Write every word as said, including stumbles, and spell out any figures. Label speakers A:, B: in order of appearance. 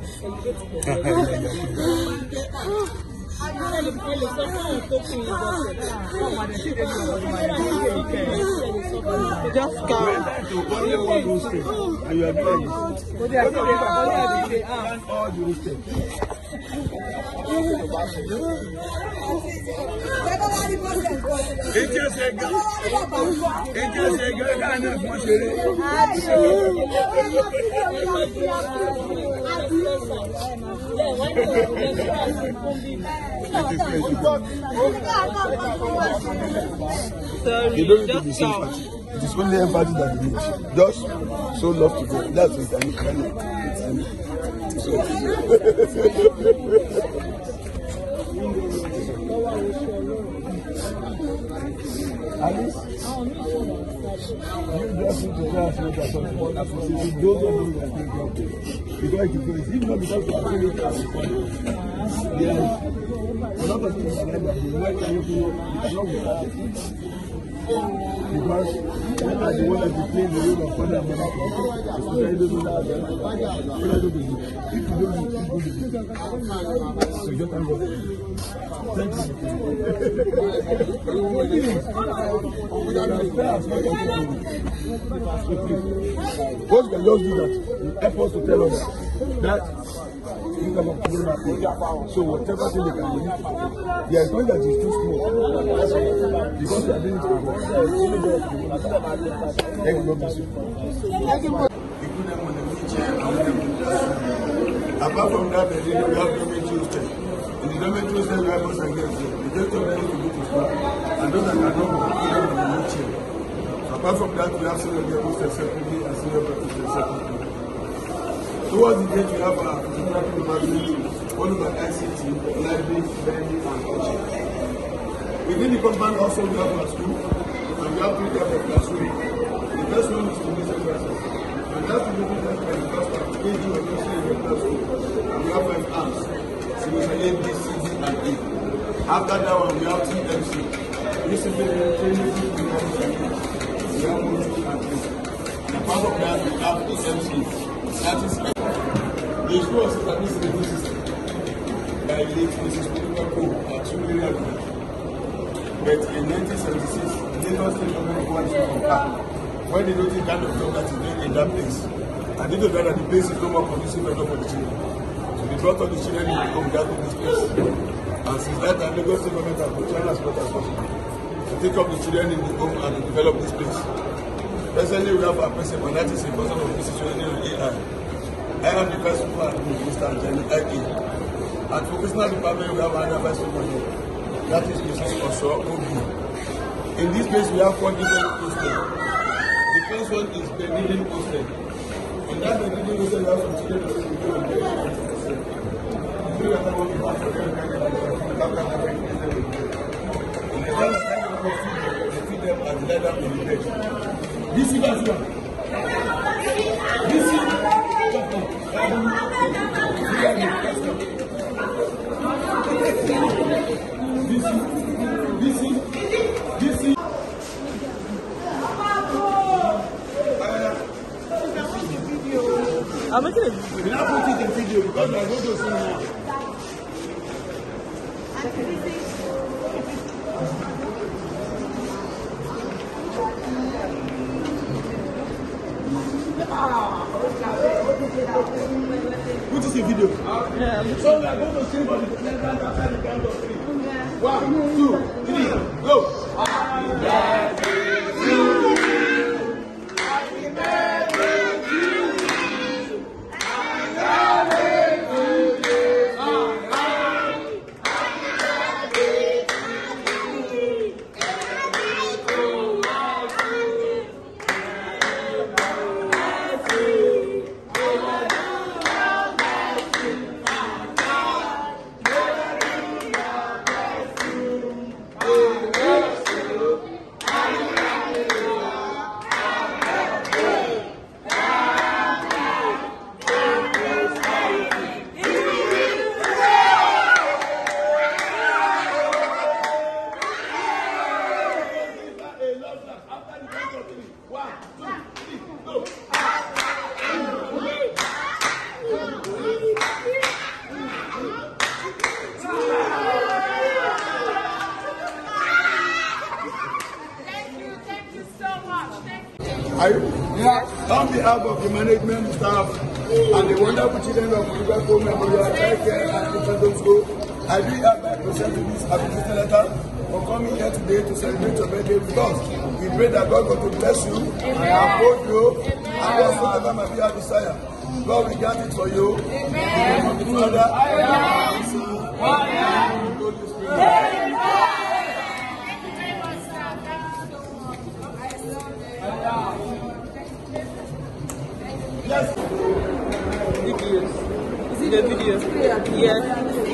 A: Just go. And you are doing it. All the roasted. It just a girl. It just a girl. I know what you
B: You don't need to be so empathy. It is only empathy that you need. Just so love to go. That's it. And you can so. Alice, you just need to translate that something. Those of you that think okay. Because it is even not because you are feeling it as a yes. A lot of things like that. Why can you do it? You cannot be happy. Because you are the one that is playing the role of father and mother. Especially those who are there. If you don't do it, you don't do it. So you just thank God. Thank you. What can just do that? You help us to tell us that you can have to do that. So whatever thing they can do, there is one that is too small. Because we are doing it for God. Thank you, God bless you. Apart from that, we have government Tuesday. In the government Tuesday, we have us against them. We just told them to go to school. And those that are not going to them in the wheelchair. Apart from that, we have senior deputies separately and senior practitioners separately. Towards the date, we have our photography department, one of our I C T, library, venue, and coaching. Within the compound also, we have our school, and we have three types of classroom. The first one is to listen classes. And that will be done by the first time, K G or nursery in the classroom. And we have five arms. So we have A, B, C, D, and E. After that one, we have two M C. Recently, we have training to the we have one, two, and three. And part of that, we have the M C. That is the school was established in the new system by late Missus Pope at Sumeria. But in nineteen seventy-six, the Lagos State government wanted to compare when they noticed kind of job that is doing in that place. And they know that the place is no more conducive enough for the children. So they brought all the children in the home that in this place. And since that time, Lagos State government has been trying as much as possible to take up the children in the home and to develop this place. Presently, we have our president, and that is a person of Missus A I. I am the first one, Mister Jenny I A. At vocational department, we have another vice president. That is Missus Oso Obi. In this place, we have four different hostels. The first one is Benedict Hostel. In that Benedict Hostel, we have some children that will be doing the we have one in the time of they feed them and let them in the bed. This is that one. This is This is this is this is I'm making a video. We're not putting the video because we're going to see now. What is the video? Yeah. So we are going to sing for the president after the count of three. One, two, three, go. Happy birthday to you. Happy birthday to you. Happy birthday to you. Happy birthday to you. Happy Are you? Yeah. On behalf of the management staff and the wonderful children of Liverpool Memorial Healthcare and Infant School, I do hereby present to this application letter for coming here today to celebrate your birthday with us. We pray that God will bless you and uphold you and whatsoever may be your desire. God will grant it for you. Amen. In the name of the Father, and the Son, and the Holy Spirit.
C: Yes. Videos. Is it the videos? Yeah.